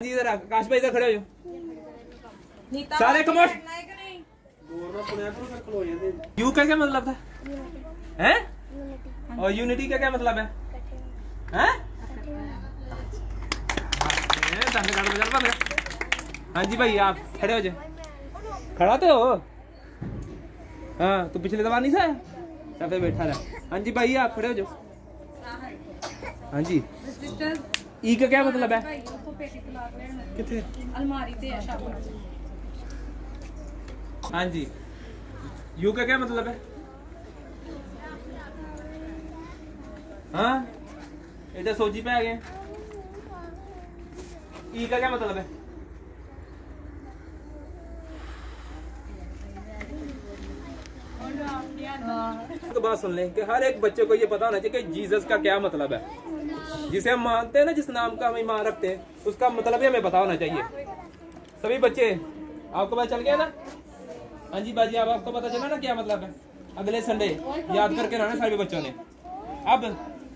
इधर आकाश भाई इधर खड़े हो सारे कमोश। यू का क्या मतलब था हैं? और यूनिटी का क्या मतलब है हैं? हाँ जी भाई आप खड़े हो जाए। खड़ा तो हो हाँ तो पिछले दफा नहीं था सब बैठा रहा। हाँ जी भाई आप खड़े हो जाओ। हाँ जी ई का क्या मतलब है? कितने अलमारी पे है। हाँ जी यू का क्या मतलब है? हाँ इधर सोची पे आ गए। ई का क्या मतलब है? तो बात सुन लें कि हर एक बच्चे को ये पता होना चाहिए कि जीसस का क्या मतलब है। जिसे हम मानते हैं ना, जिस नाम का हम ईमान रखते हैं, उसका मतलब ही हमें पता होना चाहिए। सभी बच्चे आपको पता चल गया ना? हाँ जी बाजी अब आपको पता चला ना क्या मतलब है? अगले संडे याद करके रहना सभी बच्चों ने। अब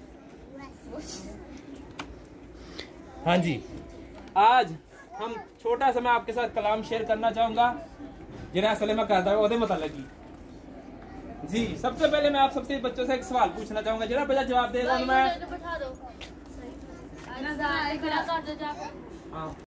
हाँ जी आज हम छोटा सा मैं आपके साथ कलाम शेयर करना चाहूंगा जिन्हें असले में कहता है ओदे मतलब की जी। सबसे पहले मैं आप सबसे बच्चों से एक सवाल पूछना चाहूंगा, जरा बच्चा जवाब देगा। मैं